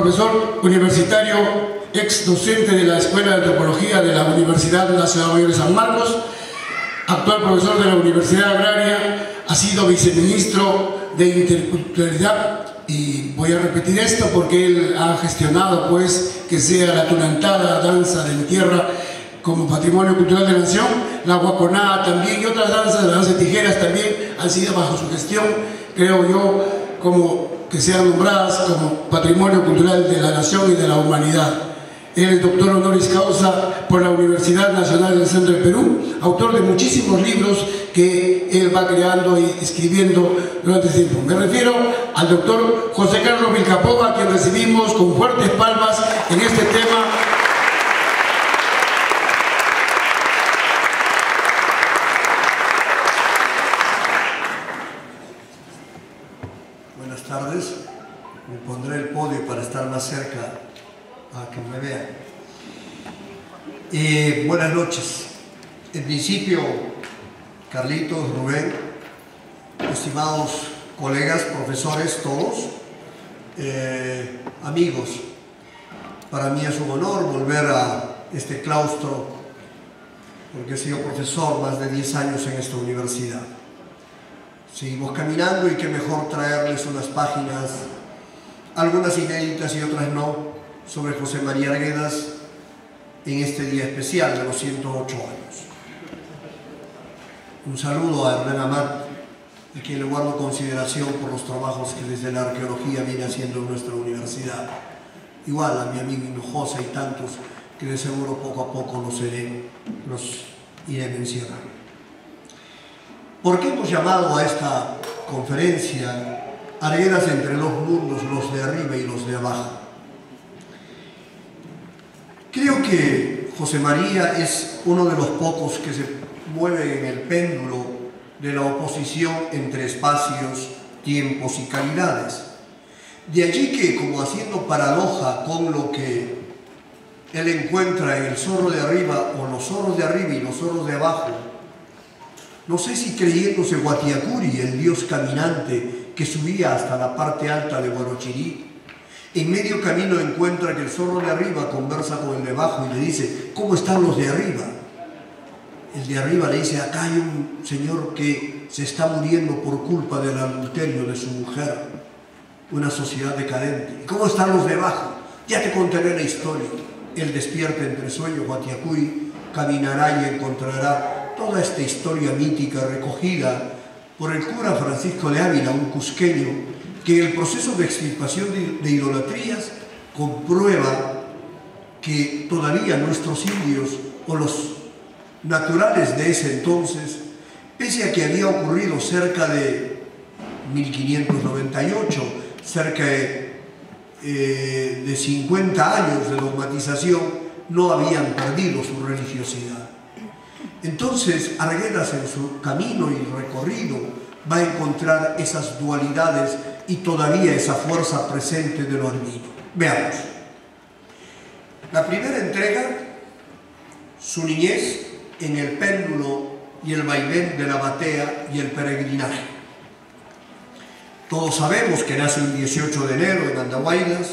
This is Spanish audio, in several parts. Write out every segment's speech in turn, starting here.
profesor universitario, ex docente de la Escuela de Antropología de la Universidad Nacional Mayor de San Marcos, actual profesor de la Universidad Agraria, ha sido viceministro de Interculturalidad, y voy a repetir esto porque él ha gestionado pues que sea la tunantada, danza de mi tierra, como patrimonio cultural de la nación. La guaconá también y otras danzas, las danzas de tijeras también han sido bajo su gestión, creo yo, como que sean nombradas como patrimonio cultural de la nación y de la humanidad. Él es doctor honoris causa por la Universidad Nacional del Centro del Perú, autor de muchísimos libros que él va creando y escribiendo durante este tiempo. Me refiero al doctor José Carlos Vilcapova, a quien recibimos con fuertes palmas en este tema. Buenas tardes. Me pondré el podio para estar más cerca a que me vean. Buenas noches. En principio, Carlitos, Rubén, estimados colegas, profesores, todos, amigos, para mí es un honor volver a este claustro, porque he sido profesor más de 10 años en esta universidad. Seguimos caminando y qué mejor traerles unas páginas, algunas inéditas y otras no, sobre José María Arguedas en este día especial de los 108 años. Un saludo a Hernán Amat, a quien le guardo consideración por los trabajos que desde la arqueología viene haciendo en nuestra universidad. Igual a mi amigo Hinojosa y tantos que de seguro poco a poco los iré mencionando. ¿Por qué hemos llamado a esta conferencia Arguedas entre dos mundos, los de arriba y los de abajo? Creo que José María es uno de los pocos que se mueven en el péndulo de la oposición entre espacios, tiempos y calidades. De allí que, como haciendo paradoja con lo que él encuentra en el zorro de arriba, o los zorros de arriba y los zorros de abajo, no sé si creyéndose Guatiacuri, el dios caminante que subía hasta la parte alta de Huarochirí, en medio camino encuentra que el zorro de arriba conversa con el de abajo y le dice: ¿cómo están los de arriba? El de arriba le dice: acá hay un señor que se está muriendo por culpa del adulterio de su mujer, una sociedad decadente. ¿Cómo están los de abajo? Ya te contaré la historia. Él despierta entre sueños, Guatiacuri caminará y encontrará toda esta historia mítica recogida por el cura Francisco de Ávila, un cusqueño, que en el proceso de extirpación de idolatrías comprueba que todavía nuestros indios o los naturales de ese entonces, pese a que había ocurrido cerca de 1598, cerca de 50 años de dogmatización, no habían perdido su religiosidad. Entonces Arguedas, en su camino y recorrido, va a encontrar esas dualidades y todavía esa fuerza presente de lo andino. Veamos. La primera entrega, su niñez en el péndulo y el vaivén de la batea y el peregrinaje. Todos sabemos que nace el 18 de enero en Andahuaylas,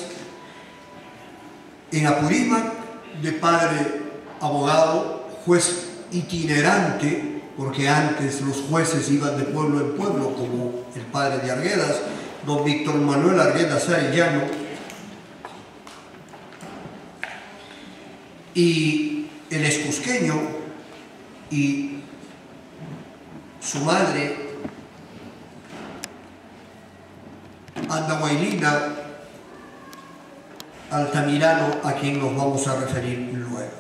en Apurímac, de padre abogado, juez itinerante, porque antes los jueces iban de pueblo en pueblo, como el padre de Arguedas, don Víctor Manuel Arguedas Arellano, y él es cusqueño, y su madre, andahuaylina, Altamirano, a quien nos vamos a referir luego.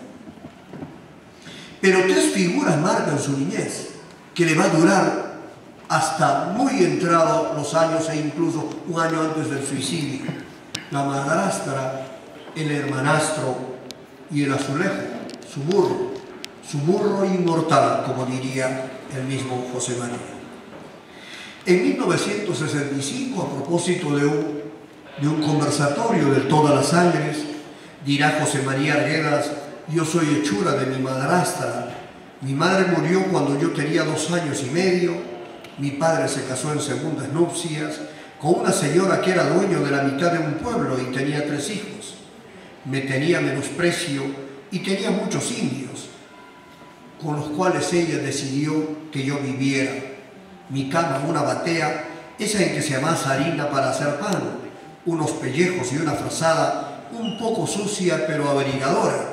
Pero tres figuras marcan su niñez, que le va a durar hasta muy entrado los años e incluso un año antes del suicidio: la madrastra, el hermanastro y el azulejo, su burro inmortal, como diría el mismo José María. En 1965, a propósito de un conversatorio de todas las sangres, dirá José María Arguedas: yo soy hechura de mi madrastra. Mi madre murió cuando yo tenía 2 años y medio, mi padre se casó en segundas nupcias, con una señora que era dueño de la mitad de un pueblo y tenía 3 hijos. Me tenía menosprecio y tenía muchos indios, con los cuales ella decidió que yo viviera. Mi cama, una batea, esa en que se amasa harina para hacer pan, unos pellejos y una frazada un poco sucia pero abrigadora.